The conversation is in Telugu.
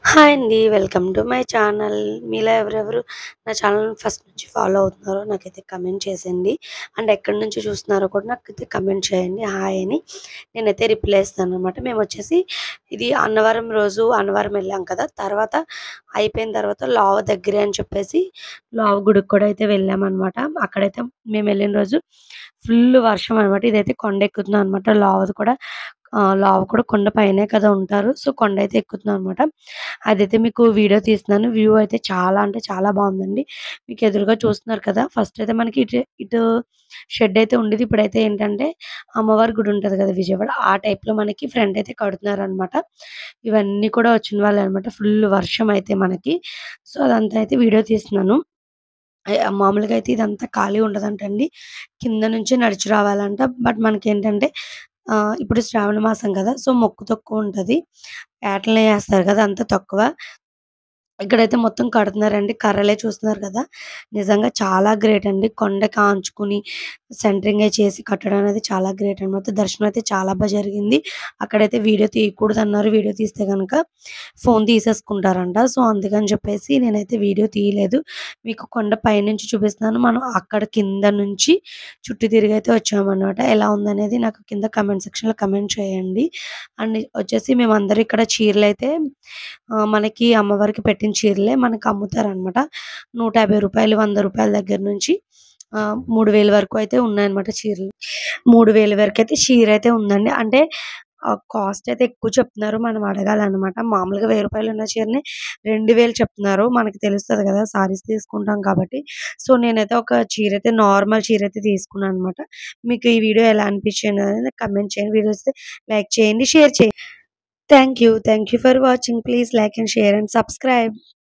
హాయ్ అండి. Welcome to my channel. మీలో ఎవరెవరు నా ఛానల్‌ని ఫస్ట్ నుంచి ఫాలో అవుతున్నారో నాకైతే కమెంట్ చేసేయండి. అండ్ ఎక్కడి నుంచి చూస్తున్నారో కూడా నాకైతే కమెంట్ చేయండి హాయ్ అని. నేనైతే రిప్లై ఇస్తాననమాట. మేమొచ్చేసి ఇది అన్నవరం రోజు అన్నవరం వెళ్ళాం కదా! తర్వాత అయిపోయిన తర్వాత లావ దగ్గరే అని చెప్పేసి లావ గుడికి కూడా అయితే వెళ్ళామనమాట. అక్కడైతే మేమెళ్ళిన రోజు ఫుల్ వర్షం అనమాట. ఇదైతే కొండెక్కుతున్నాం అనమాట. లావ కూడా కొండ పైనే కదా ఉంటారు. సో, కొండైతే ఎక్కుతున్నాం అనమాట. అదైతే మీకు వీడియో తీస్తున్నాను. వ్యూ అయితే చాలా అంటే చాలా బావుందండి. మీకు ఎదురుగా చూస్తున్నారు కదా! ఫస్ట్ అయితే మనకి ఇటు షెడ్ అయితే ఉండేది. ఇప్పుడైతే ఏంటంటే అమ్మవారి గుడి ఉంటది కదా! విజయవాడ ఆ టైప్‌లో మనకి ఫ్రంట్ అయితే కడుతున్నారనమాట. ఇవన్నీ కూడా వచ్చిన వాళ్ళే అనమాట. ఫుల్ వర్షం అయితే మనకి. సో, అదంతా అయితే వీడియో తీస్తున్నాను. మామూలుగా అయితే ఇదంతా ఖాళీ ఉండదంటండి. కింద నుంచి నడిచి రావాలంట. బట్ మనకేంటంటే ఇప్పుడు శ్రావణ మాసం కదా! సో, మొక్కు తక్కువుంటది. యాటల్ని ఏస్తారు కదా! అంతా తక్కువ. ఇక్కడైతే మొత్తం కడుతున్నారండి. కర్రలే చూస్తున్నారు కదా! నిజంగా చాలా గ్రేట్ అండి. కొండకి ఆంచుకుని సెంటరింగే చేసి కట్టడం అనేది చాలా గ్రేట్ అనమాట. దర్శనం అయితే చాలా జరిగింది. అక్కడైతే వీడియో తీయకూడదన్నారు. వీడియో తీస్తే గనక ఫోను తీసేసుకుంటారంట. సో, అందుకని చెప్పేసి నేనైతే వీడియో తీయలేదు. మీకు కొండ పైనుంచి చూపిస్తున్నాను. మనం అక్కడ కింద నుంచి చుట్టూ తిరిగైతే వచ్చామనమాట. ఎలా ఉందనేది నాకు కింద కామెంట్ సెక్షన్‌లో కామెంట్ చేయండి. అండ్ వచ్చేసి మేమందరం ఇక్కడ చీరలైతే మనకి అమ్మవారికి పెట్టిన చీరలే మనకు అమ్ముతారనమాట. రూ. 150, రూ. 100 దగ్గర నుంచి 3000 వరకు అయితే ఉన్నాయన్నమాట చీరలు. 3000 వరకైతే చీరైతే ఉందండి. అంటే కాస్ట్ అయితే ఎక్కువ చెప్తున్నారు. మనం అడగాలనమాట. మామూలుగా రూ. 1000 ఉన్న చీరని 2000 చెప్తున్నారు. మనకి తెలుస్తది కదా! సారీస్ తీసుకుంటాం కాబట్టి. సో, నేనైతే ఒక చీరైతే నార్మల్ చీరైతే తీసుకున్నాననమాట. మీకు ఈ వీడియో ఎలా అనిపించిందనేది కామెంట్ చేయండి. వీడియో నచ్చితే లైక్ చేయండి, షేర్ చేయండి. Thank you. Thank you for watching. Please like and share and subscribe.